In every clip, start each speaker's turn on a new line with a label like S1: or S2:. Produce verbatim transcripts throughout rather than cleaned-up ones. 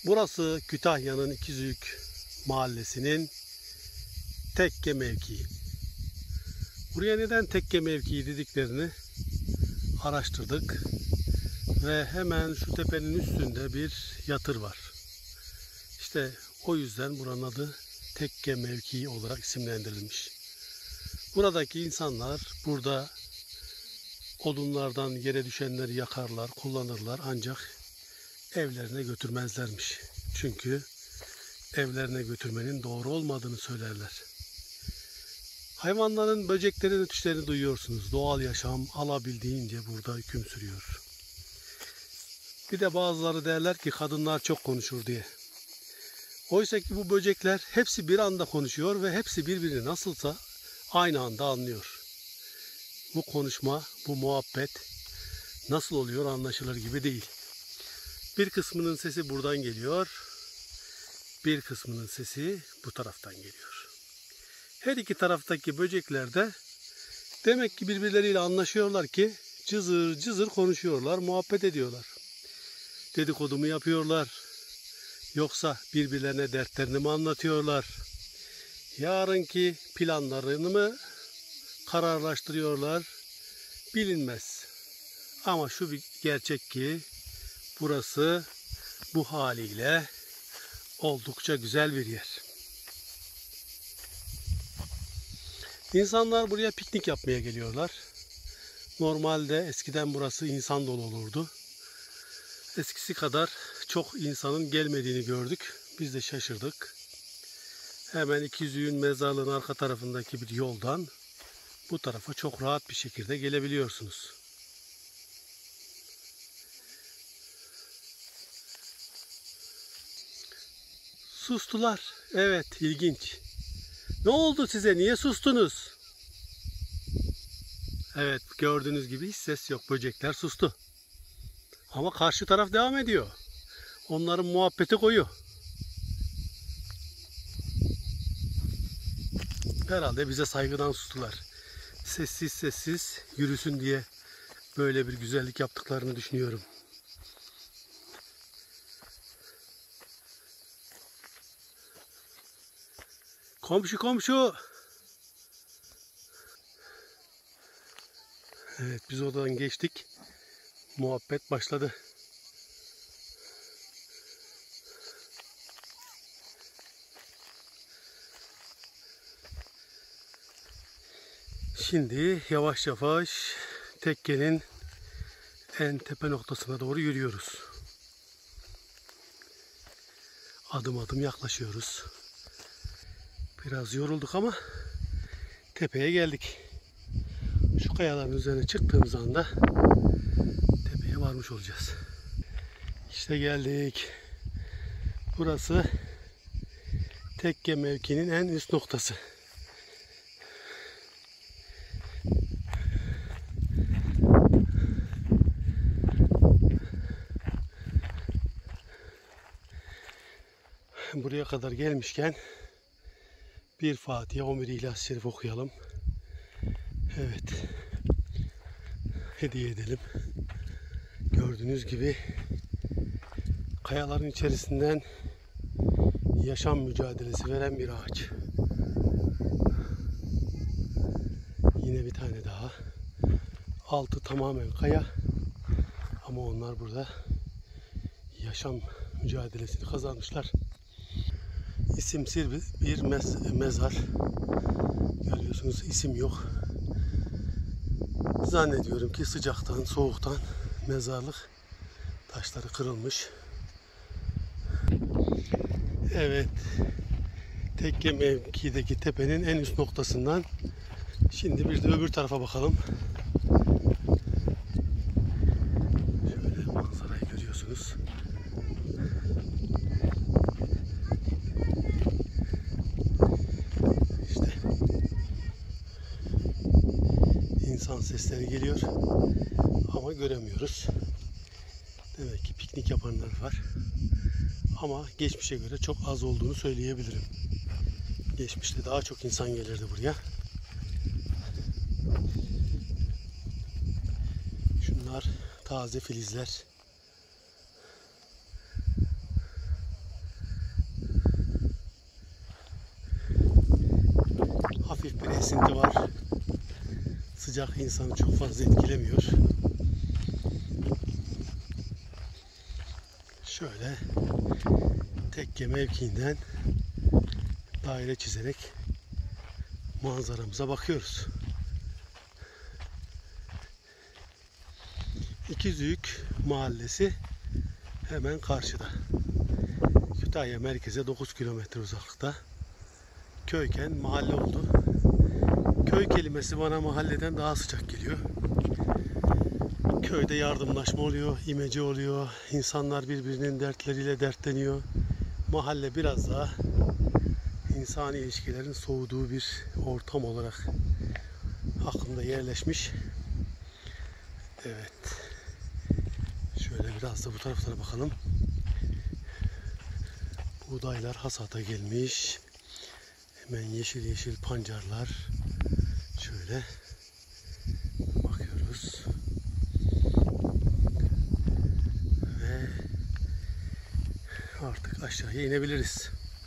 S1: Burası Kütahya'nın İkizüyük mahallesinin tekke mevkii. Buraya neden tekke mevkii dediklerini araştırdık ve hemen şu tepenin üstünde bir yatır var. İşte o yüzden buranın adı tekke mevkii olarak isimlendirilmiş. Buradaki insanlar burada odunlardan yere düşenleri yakarlar, kullanırlar ancak evlerine götürmezlermiş. Çünkü evlerine götürmenin doğru olmadığını söylerler. Hayvanların, böceklerin ötüşlerini duyuyorsunuz. Doğal yaşam alabildiğince burada hüküm sürüyor. Bir de bazıları derler ki kadınlar çok konuşur diye. Oysa ki bu böcekler hepsi bir anda konuşuyor ve hepsi birbirini nasılsa aynı anda anlıyor. Bu konuşma, bu muhabbet nasıl oluyor anlaşılır gibi değil. Bir kısmının sesi buradan geliyor, bir kısmının sesi bu taraftan geliyor. Her iki taraftaki böcekler de demek ki birbirleriyle anlaşıyorlar ki cızır cızır konuşuyorlar, muhabbet ediyorlar. Dedikodu mu yapıyorlar, yoksa birbirlerine dertlerini mi anlatıyorlar, yarınki planlarını mı kararlaştırıyorlar bilinmez. Ama şu bir gerçek ki burası bu haliyle oldukça güzel bir yer. İnsanlar buraya piknik yapmaya geliyorlar. Normalde eskiden burası insan dolu olurdu. Eskisi kadar çok insanın gelmediğini gördük. Biz de şaşırdık. Hemen İkizüyük'ün mezarlığının arka tarafındaki bir yoldan bu tarafa çok rahat bir şekilde gelebiliyorsunuz. Sustular. Evet, ilginç. Ne oldu size? Niye sustunuz? Evet, gördüğünüz gibi hiç ses yok. Böcekler sustu. Ama karşı taraf devam ediyor. Onların muhabbeti koyu. Herhalde bize saygıdan sustular. Sessiz sessiz yürüsün diye böyle bir güzellik yaptıklarını düşünüyorum. Komşu komşu. Evet, biz oradan geçtik. Muhabbet başladı. Şimdi yavaş yavaş tekkenin en tepe noktasına doğru yürüyoruz. Adım adım yaklaşıyoruz. Biraz yorulduk ama tepeye geldik. Şu kayaların üzerine çıktığımız anda tepeye varmış olacağız. İşte geldik. Burası tekke mevkinin en üst noktası. Buraya kadar gelmişken bir Fatiha, on bir İhlas-ı Şerif okuyalım. Evet. Hediye edelim. Gördüğünüz gibi kayaların içerisinden yaşam mücadelesi veren bir ağaç. Yine bir tane daha. Altı tamamen kaya. Ama onlar burada yaşam mücadelesini kazanmışlar. İsimsiz bir mez mezar. Görüyorsunuz, isim yok. Zannediyorum ki sıcaktan, soğuktan mezarlık taşları kırılmış. Evet. Tekke mevkideki tepenin en üst noktasından şimdi bir de öbür tarafa bakalım. Şöyle manzarayı görüyorsunuz. İşte insan sesleri geliyor ama göremiyoruz. Demek ki piknik yapanlar var. Ama geçmişe göre çok az olduğunu söyleyebilirim. Geçmişte daha çok insan gelirdi buraya. Şunlar taze filizler. sıcak insanı çok fazla etkilemiyor. Şöyle tekke mevkiinden daire çizerek manzaramıza bakıyoruz. İkizüyük Mahallesi hemen karşıda. Kütahya merkeze dokuz kilometre uzaklıkta. Köyken mahalle oldu. Köy kelimesi bana mahalleden daha sıcak geliyor. Köyde yardımlaşma oluyor, imece oluyor. İnsanlar birbirinin dertleriyle dertleniyor. Mahalle biraz daha insani ilişkilerin soğuduğu bir ortam olarak aklımda yerleşmiş. Evet. Şöyle biraz da bu taraflara bakalım. Buğdaylar hasata gelmiş. Hemen yeşil yeşil pancarlar. Şöyle bakıyoruz. Ve artık aşağıya inebiliriz.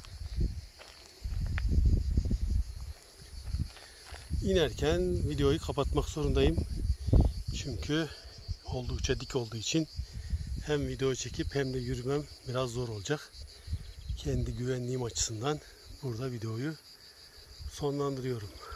S1: İnerken videoyu kapatmak zorundayım. Çünkü oldukça dik olduğu için hem video çekip hem de yürümem biraz zor olacak. Kendi güvenliğim açısından burada videoyu sonlandırıyorum.